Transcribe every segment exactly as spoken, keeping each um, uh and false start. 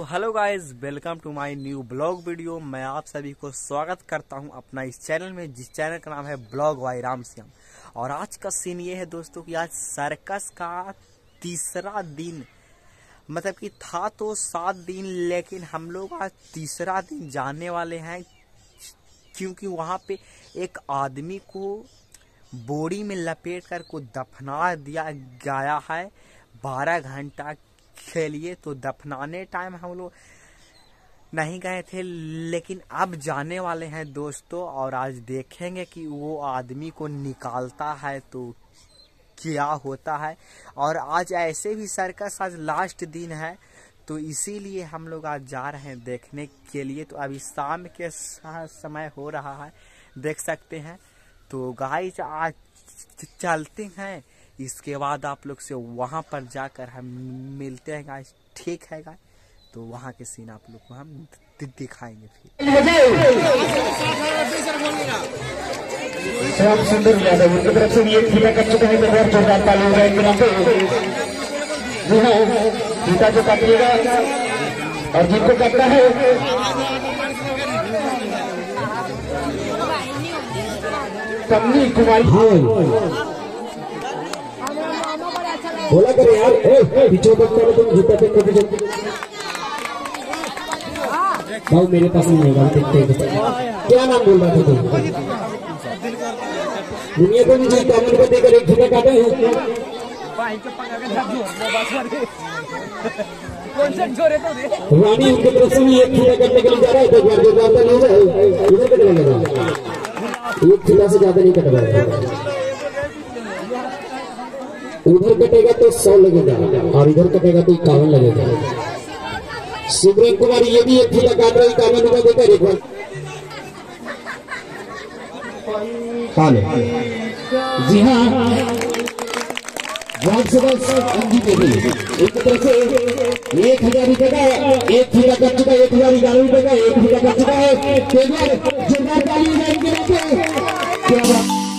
Hello guys, welcome to my new blog video. मैं आप सभी को स्वागत करता हूं अपना इस चैनल में, जिस चैनल का नाम है ब्लॉग बाय राम श्याम। और आज का सीन ये है दोस्तों कि आज सर्कस का तीसरा दिन, मतलब कि था तो सात दिन, लेकिन हम लोग आज तीसरा दिन जाने वाले हैं, क्योंकि वहां पे एक आदमी को बोरी में लपेट कर को दफना दिया गया है बारह घंटा के लिए। तो दफनाने टाइम हम लोग नहीं गए थे, लेकिन अब जाने वाले हैं दोस्तों। और आज देखेंगे कि वो आदमी को निकालता है तो क्या होता है। और आज ऐसे भी सर्कस आज लास्ट दिन है, तो इसीलिए हम लोग आज जा रहे हैं देखने के लिए। तो अभी शाम के समय हो रहा है, देख सकते हैं। तो गाइस आज चलते हैं, इसके बाद आप लोग से वहां पर जाकर हम मिलते हैं गाइस। ठीक है गाइस, तो वहां के सीन आप लोग को हम दिखाएंगे फिर। श्याम सुंदर यादव उनकी तरफ से ये खींचा कर चुका है, तो और जोरदार ताली हो जाएगी नाम पे। जी हाँ, खींचा जो काटिएगा और जिनको काटता है कमनी कुमारी बोला करे यार, पीछे मत करो तुम, जूता पे कभी जब भाई मेरे पास नहीं होगा। देखते हैं क्या नाम बोल रहा था तुम। दुनिया को मुझे कमेंट को देकर एक जूता काटे हैं। रानी उनकी तरफ से भी एक जूता करने के लिए जा रहा है, तो बार जो ज्यादा नहीं है इधर कटने लगा, एक जूता से ज्यादा नहीं कट रहा। उधर कटेगा तो सौ लगेगा और इधर कटेगा तो इक्यावन लगेगा। सुब्रेम कुमार ये भी एक ठेला काट रहा है, इक्यावन रुपया देकर एक बार। जी हाँ, वार्ड सदस्य अंजी देवी एक तरफ से एक हजार रुपए का एक ठेला कर चुका है, एक हजार ग्यारह रुपए का एक ठेला कर चुका है। जोरदार ताली क्या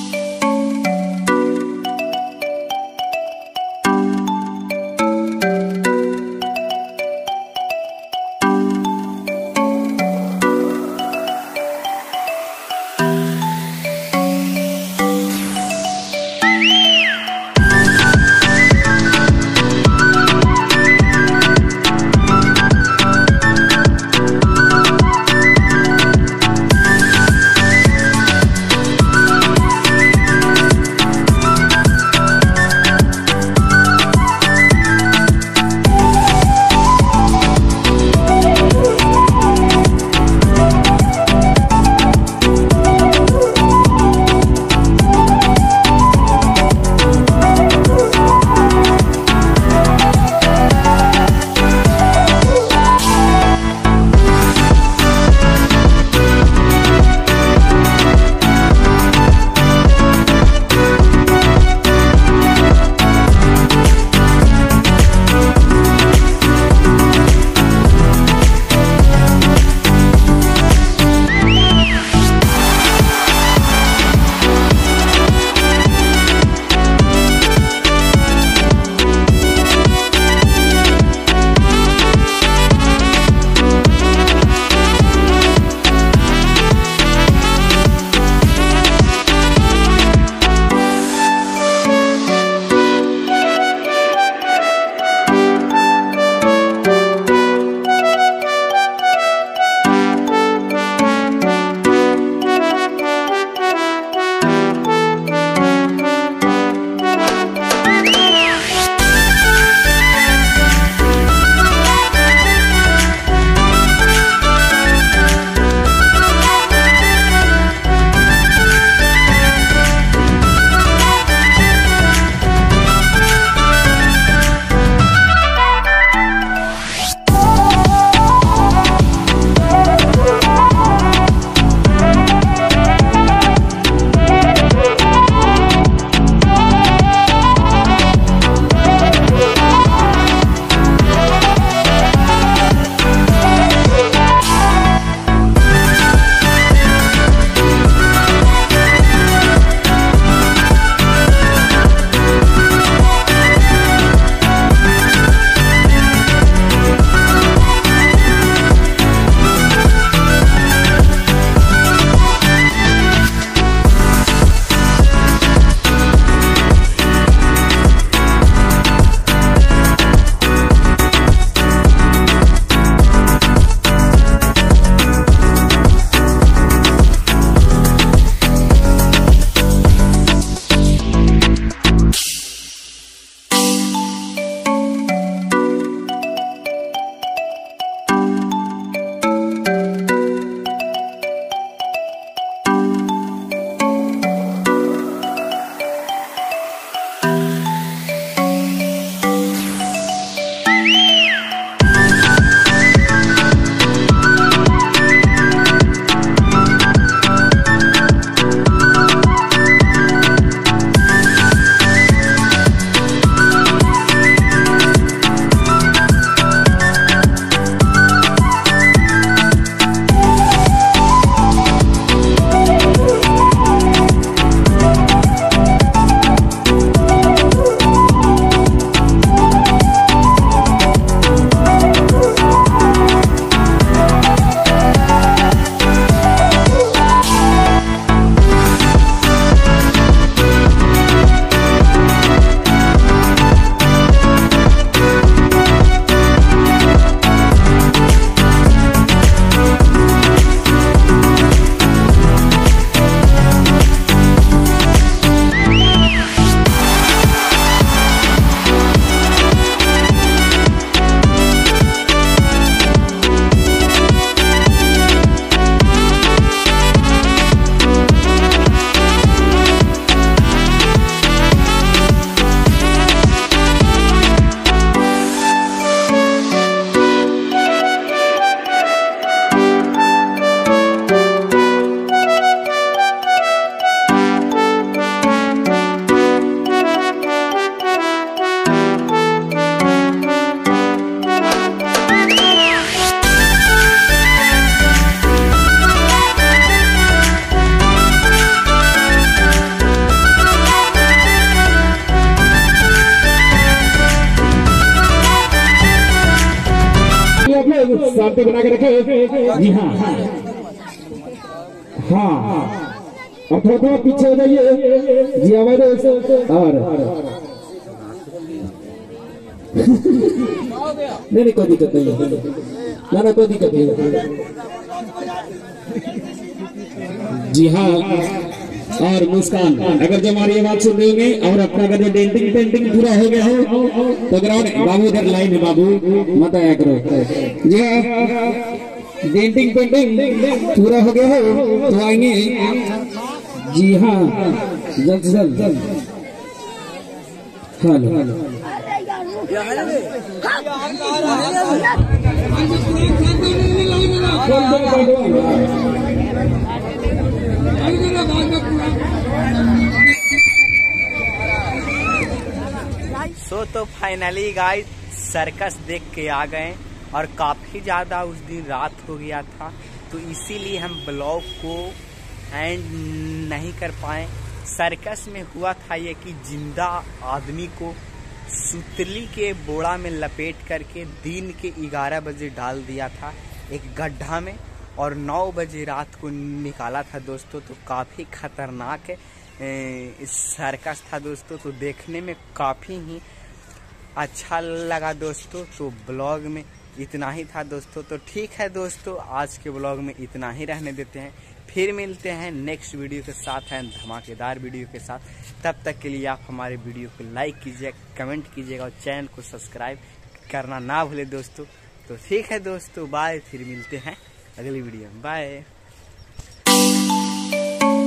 शांति बना के रखे। जी हाँ हाँ, और थोड़ा थोड़ा पीछे हो जाइए जी हमारे। और नहीं नहीं कोई दिक्कत नहीं है, ना ना कोई दिक्कत नहीं। जी हाँ, और मुस्कान अगर जो हमारी बात सुन रहे होंगे और अपना अगर जो डेंटिंग पेंटिंग पूरा हो गया हो तो ग्राउंड बाबू इधर लाइन है, बाबू मत आया करो। जी हाँ, डेंटिंग पेंटिंग पूरा हो गया हो तो आएंगे। जी हाँ, जल्द से जल्द। हेलो सो तो फाइनली गाइस सर्कस देख के आ गए और काफी ज्यादा उस दिन रात हो गया था, तो इसीलिए हम ब्लॉग को एंड नहीं कर पाए। सर्कस में हुआ था ये कि जिंदा आदमी को सुतली के बोड़ा में लपेट करके दिन के ग्यारह बजे डाल दिया था एक गड्ढा में, और नौ बजे रात को निकाला था दोस्तों। तो काफ़ी खतरनाक सर्कस था दोस्तों, तो देखने में काफ़ी ही अच्छा लगा दोस्तों। तो ब्लॉग में इतना ही था दोस्तों। तो ठीक है दोस्तों, आज के ब्लॉग में इतना ही रहने देते हैं, फिर मिलते हैं नेक्स्ट वीडियो के साथ, है धमाकेदार वीडियो के साथ। तब तक के लिए आप हमारे वीडियो को लाइक कीजिए, कमेंट कीजिएगा और चैनल को सब्सक्राइब करना ना भूले दोस्तों। तो ठीक है दोस्तों, बाय, फिर मिलते हैं अगली वीडियो में, बाय।